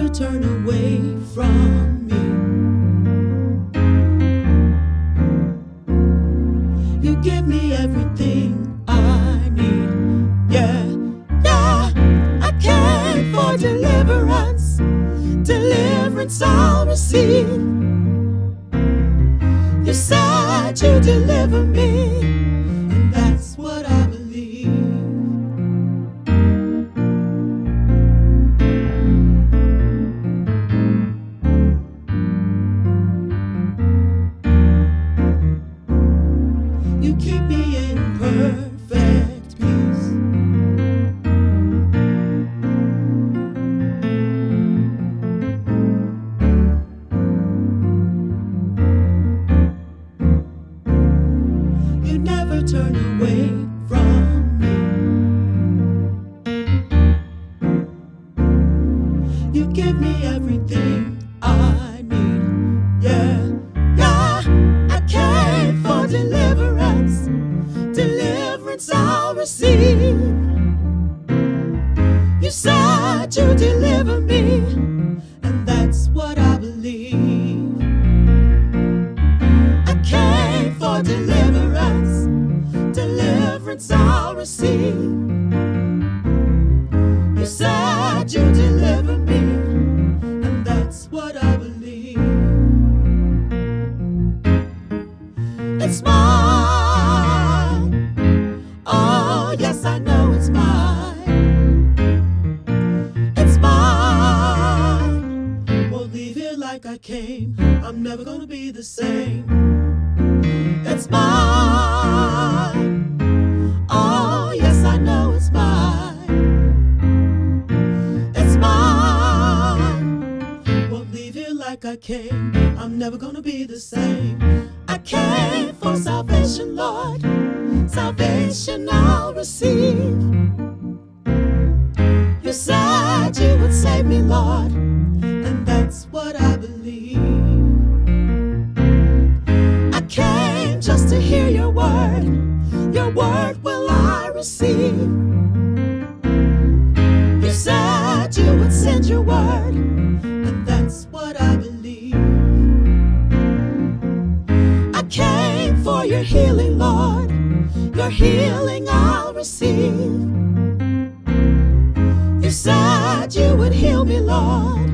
never turn away from me. You give me everything I need. Yeah, yeah, I came for deliverance. Deliverance I'll receive. You said you deliver me, and that's what I believe. You keep me in perfect peace. You never turn away from me. You give me everything I need. Yeah, yeah, I came for deliverance. Deliverance I'll receive. You said you deliver me, and that's what I believe. I came for deliverance. Deliverance I'll receive. You said you deliver me, and that's what I believe. It's mine. Oh, yes, I know it's mine. It's mine. Won't leave here like I came. I'm never gonna be the same. It's mine. Oh, yes, I know it's mine. It's mine. Won't leave here like I came. I'm never gonna be the same. I came for salvation, Lord. Salvation I'll receive. You said you would save me, Lord, and that's what I believe. I came just to hear your word. Your word will I receive. You said you would send your word, and that's what I believe. I came for your healing, Lord. Your healing I'll receive. You said you would heal me, Lord,